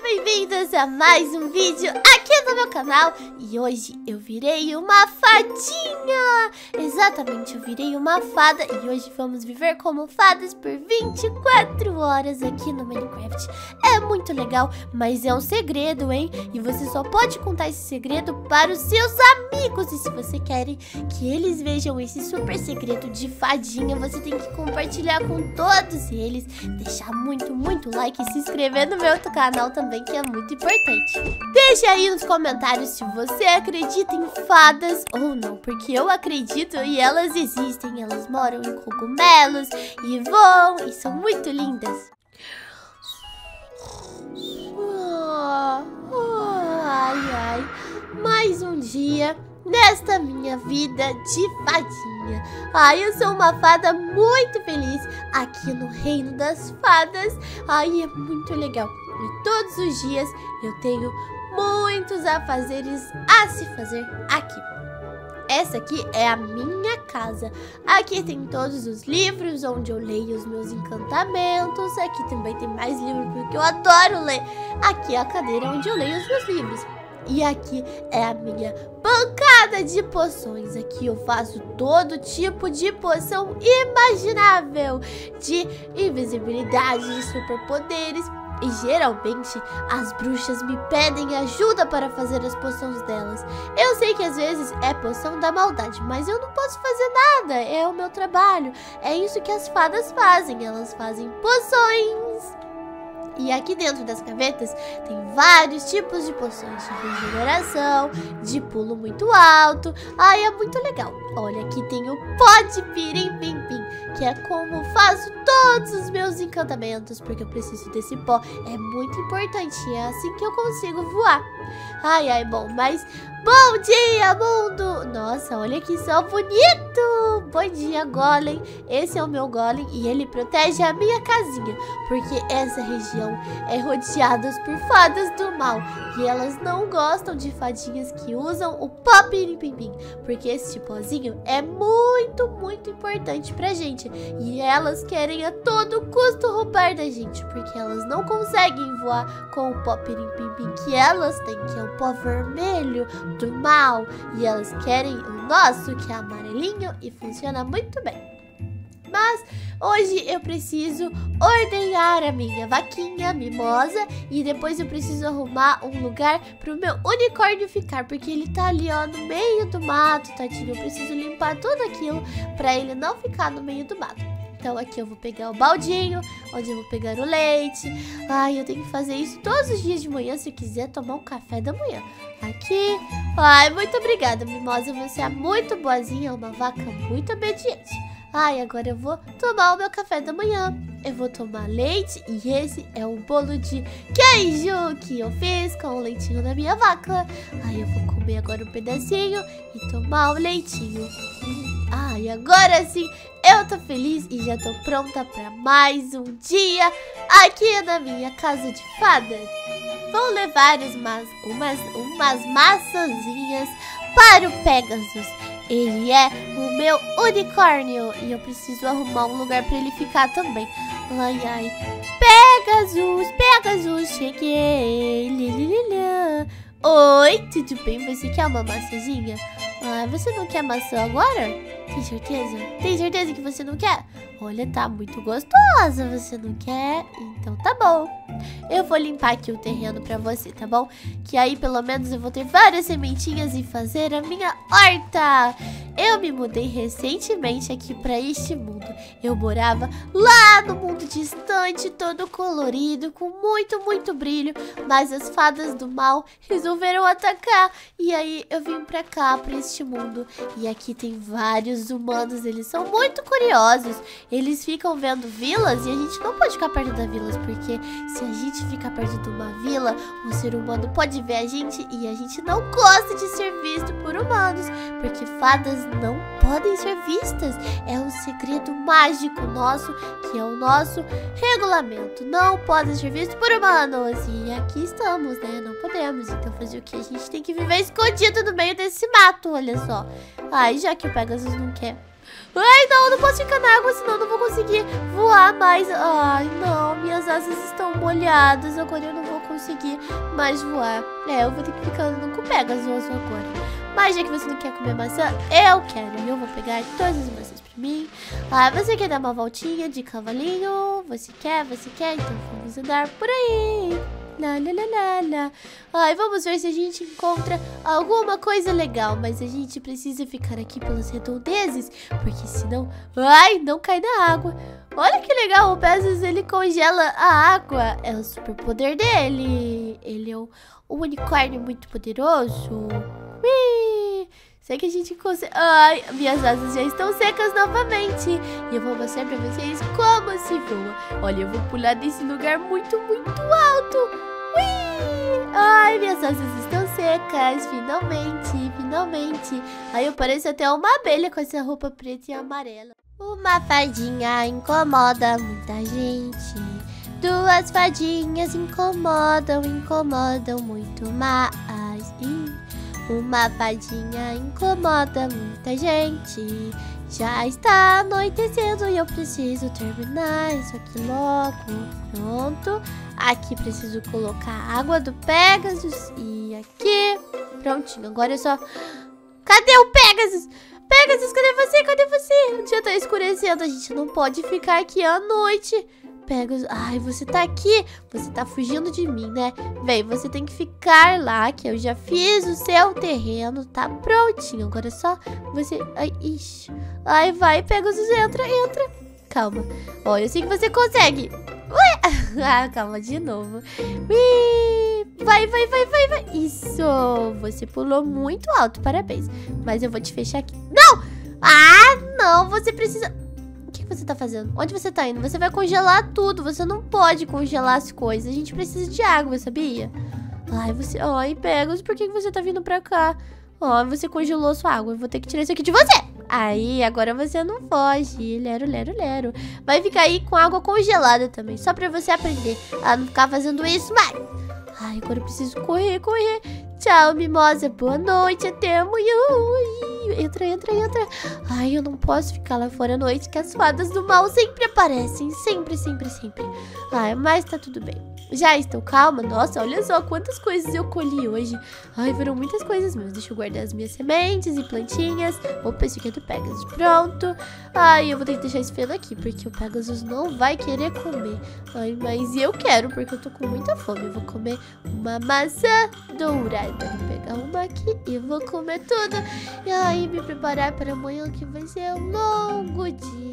bem-vindos a mais um vídeo aqui no meu canal. E hoje eu virei uma fadinha. Exatamente, eu virei uma fada. E hoje vamos viver como fadas por 24 horas aqui no Minecraft. É muito legal, mas é um segredo, hein? E você só pode contar esse segredo para os seus amigos. E se você quer que eles vejam esse super segredo de fadinha, você tem que compartilhar com todos eles, deixar muito like e se inscrever no meu outro canal também, que é muito importante. Deixa aí nos comentários se você acredita em fadas ou não, porque eu acredito e elas existem. Elas moram em cogumelos e voam e são muito lindas. Ai, mais um dia nesta minha vida de fadinha. Ai, eu sou uma fada muito feliz aqui no Reino das Fadas. Ai, é muito legal. E todos os dias eu tenho muitos afazeres a se fazer aqui. Essa aqui é a minha casa. Aqui tem todos os livros onde eu leio os meus encantamentos. Aqui também tem mais livros porque eu adoro ler. Aqui é a cadeira onde eu leio os meus livros. E aqui é a minha bancada de poções. Aqui eu faço todo tipo de poção imaginável, de invisibilidade, de superpoderes. E geralmente as bruxas me pedem ajuda para fazer as poções delas. Eu sei que às vezes é poção da maldade, mas eu não posso fazer nada, é o meu trabalho. É isso que as fadas fazem, elas fazem poções. E aqui dentro das gavetas tem vários tipos de poções, de regeneração, de pulo muito alto. Ai, é muito legal. Olha, aqui tem o pó de pirim-pim-pim, que é como faço todos os meus encantamentos, porque eu preciso desse pó. É muito importante, é assim que eu consigo voar. Ai, bom, mas bom dia, mundo! Nossa, olha que sol bonito! Bom dia, Golem. Esse é o meu Golem e ele protege a minha casinha, porque essa região é rodeada por fadas do mal e elas não gostam de fadinhas que usam o pó pirim-pim-pim, porque esse pozinho é muito importante pra gente e elas querem a todo custo roubar da gente, porque elas não conseguem voar com o pó pirim-pim-pim que elas têm, que é o pó vermelho do mal, e elas querem o nosso, que é amarelinho e funciona muito bem. Mas hoje eu preciso ordenhar a minha vaquinha mimosa e depois eu preciso arrumar um lugar para o meu unicórnio ficar, porque ele tá ali, ó, no meio do mato, tadinho. Eu preciso limpar tudo aquilo para ele não ficar no meio do mato. Então aqui eu vou pegar o baldinho, onde eu vou pegar o leite. Ai, eu tenho que fazer isso todos os dias de manhã se eu quiser tomar um café da manhã. Aqui. Ai, muito obrigada, mimosa. Você é muito boazinha, é uma vaca muito obediente. Ai, agora eu vou tomar o meu café da manhã. Eu vou tomar leite e esse é o bolo de queijo que eu fiz com o leitinho da minha vaca. Ai, eu vou comer agora um pedacinho e tomar o leitinho. Ai, agora sim eu tô feliz e já tô pronta para mais um dia aqui na minha casa de fadas. Vou levar umas maçãzinhas para o Pegasus. Ele é o meu unicórnio e eu preciso arrumar um lugar para ele ficar também. Ai, Pegasus, cheguei. Oi, tudo bem? Você quer uma maçãzinha? Ah, você não quer maçã agora? Tem certeza? Tem certeza que você não quer? Olha, tá muito gostosa, você não quer? Então tá bom. Eu vou limpar aqui o terreno pra você, tá bom? Que aí pelo menos eu vou ter várias sementinhas e fazer a minha horta. Eu me mudei recentemente aqui pra este mundo. Eu morava lá no mundo distante, todo colorido, com muito brilho. Mas as fadas do mal resolveram atacar. E aí eu vim pra cá, pra este mundo. E aqui tem vários humanos, eles são muito curiosos. Eles ficam vendo vilas e a gente não pode ficar perto das vilas, porque se a gente ficar perto de uma vila, um ser humano pode ver a gente e a gente não gosta de ser visto por humanos, porque fadas não podem ser vistas. É um segredo mágico nosso, que é o nosso regulamento. Não podem ser vistos por humanos. E aqui estamos, né? Não podemos. Então fazer o que? A gente tem que viver escondido no meio desse mato, olha só. Ai, já que o Pegasus não quer. Ai, não posso ficar na água, senão não vou conseguir voar mais. Ai, não, minhas asas estão molhadas. Agora eu não vou conseguir mais voar. Eu vou ter que ficar andando com o Pegasus agora. Mas já que você não quer comer maçã, eu quero. E eu vou pegar todas as maçãs pra mim. Você quer dar uma voltinha de cavalinho? Você quer? Então vamos andar por aí. Vamos ver se a gente encontra alguma coisa legal. Mas a gente precisa ficar aqui pelas redondezas, porque senão, não cai na água. Olha que legal, o Pegasus, ele congela a água. É o superpoder dele. Ele é um unicórnio muito poderoso. Sei que a gente consegue... minhas asas já estão secas novamente. E eu vou mostrar pra vocês como se voa. Olha, eu vou pular desse lugar muito, muito alto. Minhas asas estão secas. Finalmente. Eu pareço até uma abelha com essa roupa preta e amarela. Uma fadinha incomoda muita gente. Duas fadinhas incomodam muito mais. Uma fadinha incomoda muita gente. Já está anoitecendo e eu preciso terminar isso aqui logo. Pronto. Aqui preciso colocar a água do Pegasus. E aqui. Prontinho. Agora é só... Cadê o Pegasus? Pegasus, cadê você? O dia tá escurecendo. A gente não pode ficar aqui à noite. Pegasus, você tá aqui. Você tá fugindo de mim, né? Vem, você tem que ficar lá, que eu já fiz o seu terreno. Tá prontinho, agora é só você... vai, Pegasus, entra. Calma. Eu sei que você consegue. Calma, de novo. Vai. Isso, você pulou muito alto, parabéns. Mas eu vou te fechar aqui. Não! Não, você precisa... O que você tá fazendo? Onde você tá indo? Você vai congelar tudo. Você não pode congelar as coisas. A gente precisa de água, sabia? Pegasus, por que você tá vindo pra cá? Você congelou sua água. Eu vou ter que tirar isso aqui de você. Agora você não foge. Lero. Vai ficar aí com água congelada também. Só pra você aprender a não ficar fazendo isso mais. Agora eu preciso correr. Tchau, mimosa. Boa noite. Até amanhã. Entra. Eu não posso ficar lá fora à noite, que as fadas do mal sempre aparecem. Sempre. Mas tá tudo bem. Já estou calma. Nossa, olha só quantas coisas eu colhi hoje. Foram muitas coisas mesmo. Deixa eu guardar as minhas sementes e plantinhas. Opa, esse aqui é do Pegasus. Pronto. Eu vou ter que deixar esse feno aqui, porque o Pegasus não vai querer comer. Mas eu quero, porque eu tô com muita fome. Eu vou comer uma maçã dourada. Vou pegar uma aqui e vou comer tudo. Me preparar para amanhã, que vai ser um longo dia.